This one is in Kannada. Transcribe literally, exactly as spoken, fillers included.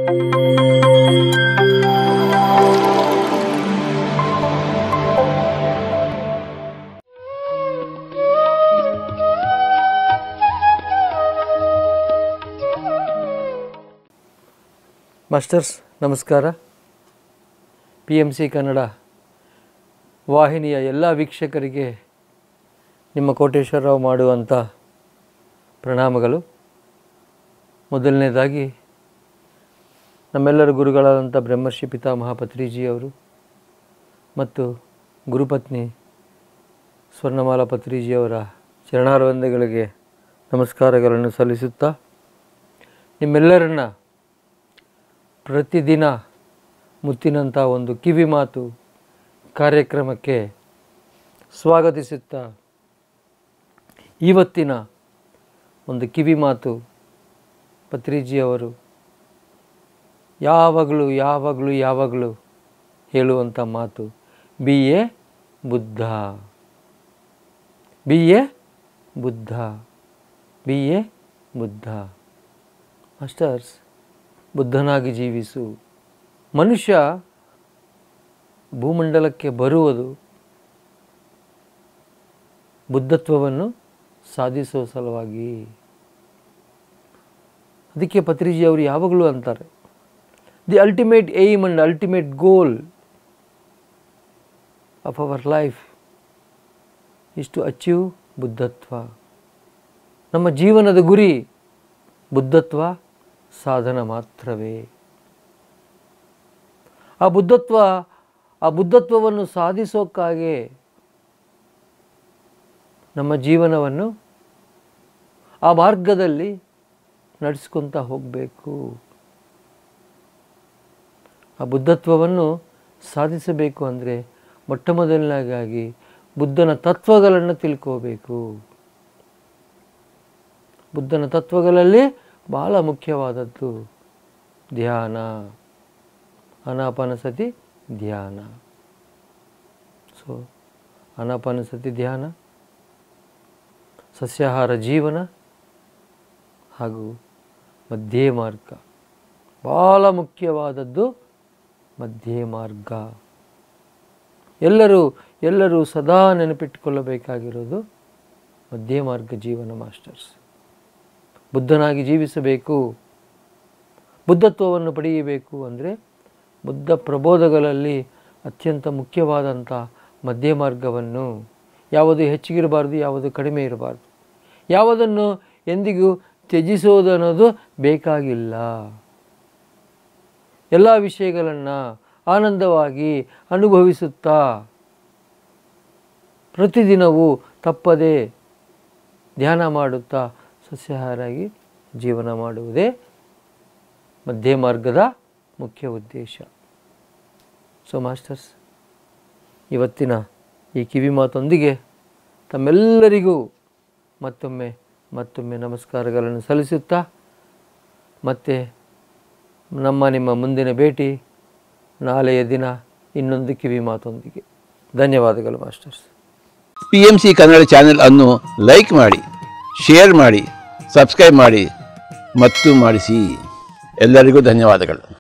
ಮಾಸ್ಟರ್ಸ್ ನಮಸ್ಕಾರ. ಪಿ ಎಮ್ ಸಿ ಕನ್ನಡ ವಾಹಿನಿಯ ಎಲ್ಲ ವೀಕ್ಷಕರಿಗೆ ನಿಮ್ಮ ಕೋಟೇಶ್ವರ ರಾವ್ ಮಾಡುವಂಥ ಪ್ರಣಾಮಗಳು. ಮೊದಲನೇದಾಗಿ ನಮ್ಮೆಲ್ಲರ ಗುರುಗಳಾದಂಥ ಬ್ರಹ್ಮರ್ಷಿ ಪಿತಾಮಹ ಪತ್ರಿಜಿಯವರು ಮತ್ತು ಗುರುಪತ್ನಿ ಸ್ವರ್ಣಮಾಲಾ ಪತ್ರಿಜಿಯವರ ಚರಣಾರವಿಂದಗಳಿಗೆ ನಮಸ್ಕಾರಗಳನ್ನು ಸಲ್ಲಿಸುತ್ತಾ ನಿಮ್ಮೆಲ್ಲರನ್ನ ಪ್ರತಿದಿನ ಮುತ್ತಿನಂಥ ಒಂದು ಕಿವಿ ಮಾತು ಕಾರ್ಯಕ್ರಮಕ್ಕೆ ಸ್ವಾಗತಿಸುತ್ತಾ ಇವತ್ತಿನ ಒಂದು ಕಿವಿ ಮಾತು ಪತ್ರಿಜಿಯವರು ಯಾವಾಗಲೂ ಯಾವಾಗಲೂ ಯಾವಾಗಲೂ ಹೇಳುವಂಥ ಮಾತು be a Buddha, be a Buddha, be a Buddha. Masters, ಬುದ್ಧನಾಗಿ ಜೀವಿಸು. ಮನುಷ್ಯ ಭೂಮಂಡಲಕ್ಕೆ ಬರುವುದು ಬುದ್ಧತ್ವವನ್ನು ಸಾಧಿಸುವ ಸಲುವಾಗಿ. ಅದಕ್ಕೆ ಪತ್ರಿಜಿ ಅವರು ಯಾವಾಗಲೂ ಅಂತಾರೆ, the ultimate aim and ultimate goal of our life is to achieve ಬುದ್ಧತ್ವ. ನಮ್ಮ ಜೀವನದ ಗುರಿ ಬುದ್ಧತ್ವ ಸಾಧನ ಮಾತ್ರವೇ. ಆ ಬುದ್ಧತ್ವ ಆ ಬುದ್ಧತ್ವವನ್ನು ಸಾಧಿಸೋಕ್ಕಾಗಿ ನಮ್ಮ ಜೀವನವನ್ನು ಆ ಮಾರ್ಗದಲ್ಲಿ ನಡೆಸ್ಕೊತ ಹೋಗಬೇಕು. ಆ ಬುದ್ಧತ್ವವನ್ನು ಸಾಧಿಸಬೇಕು ಅಂದರೆ ಮೊಟ್ಟ ಮೊದಲನೇದಾಗಿ ಬುದ್ಧನ ತತ್ವಗಳನ್ನು ತಿಳ್ಕೋಬೇಕು. ಬುದ್ಧನ ತತ್ವಗಳಲ್ಲಿ ಬಹಳ ಮುಖ್ಯವಾದದ್ದು ಧ್ಯಾನ, ಆನಾಪಾನಸತಿ ಧ್ಯಾನ. ಸೊ ಆನಾಪಾನಸತಿ ಧ್ಯಾನ, ಸಸ್ಯಾಹಾರ ಜೀವನ ಹಾಗೂ ಮಧ್ಯೆ ಮಾರ್ಗ. ಭಾಳ ಮುಖ್ಯವಾದದ್ದು ಮಧ್ಯೆ ಮಾರ್ಗ. ಎಲ್ಲರೂ ಎಲ್ಲರೂ ಸದಾ ನೆನಪಿಟ್ಟುಕೊಳ್ಳಬೇಕಾಗಿರೋದು ಮಧ್ಯೆ ಮಾರ್ಗ ಜೀವನ. ಮಾಸ್ಟರ್ಸ್, ಬುದ್ಧನಾಗಿ ಜೀವಿಸಬೇಕು, ಬುದ್ಧತ್ವವನ್ನು ಪಡೆಯಬೇಕು ಅಂದರೆ ಬುದ್ಧ ಪ್ರಬೋಧಗಳಲ್ಲಿ ಅತ್ಯಂತ ಮುಖ್ಯವಾದಂಥ ಮಧ್ಯ ಮಾರ್ಗವನ್ನು, ಯಾವುದು ಹೆಚ್ಚಿಗಿರಬಾರ್ದು, ಯಾವುದು ಕಡಿಮೆ ಇರಬಾರ್ದು, ಯಾವುದನ್ನು ಎಂದಿಗೂ ತ್ಯಜಿಸೋದನ್ನೋದು ಬೇಕಾಗಿಲ್ಲ. ಎಲ್ಲ ವಿಷಯಗಳನ್ನು ಆನಂದವಾಗಿ ಅನುಭವಿಸುತ್ತಾ ಪ್ರತಿದಿನವೂ ತಪ್ಪದೆ ಧ್ಯಾನ ಮಾಡುತ್ತಾ ಸಸ್ಯಾಹಾರಾಗಿ ಜೀವನ ಮಾಡುವುದೇ ಮಧ್ಯ ಮಾರ್ಗದ ಮುಖ್ಯ ಉದ್ದೇಶ. ಸೊ ಮಾಸ್ಟರ್ಸ್, ಇವತ್ತಿನ ಈ ಕಿವಿ ಮಾತೊಂದಿಗೆ ತಮ್ಮೆಲ್ಲರಿಗೂ ಮತ್ತೊಮ್ಮೆ ಮತ್ತೊಮ್ಮೆ ನಮಸ್ಕಾರಗಳನ್ನು ಸಲ್ಲಿಸುತ್ತಾ ಮತ್ತೆ ನಮ್ಮ ನಿಮ್ಮ ಮುಂದಿನ ಭೇಟಿ ನಾಳೆಯ ದಿನ ಇನ್ನೊಂದು ಕಿವಿ ಮಾತೊಂದಿಗೆ. ಧನ್ಯವಾದಗಳು masters. P M C Kannada channel ಅನ್ನು ಲೈಕ್ ಮಾಡಿ, ಶೇರ್ ಮಾಡಿ, ಸಬ್ಸ್ಕ್ರೈಬ್ ಮಾಡಿ ಮತ್ತು ಮಾಡಿಸಿ. ಎಲ್ಲರಿಗೂ ಧನ್ಯವಾದಗಳು.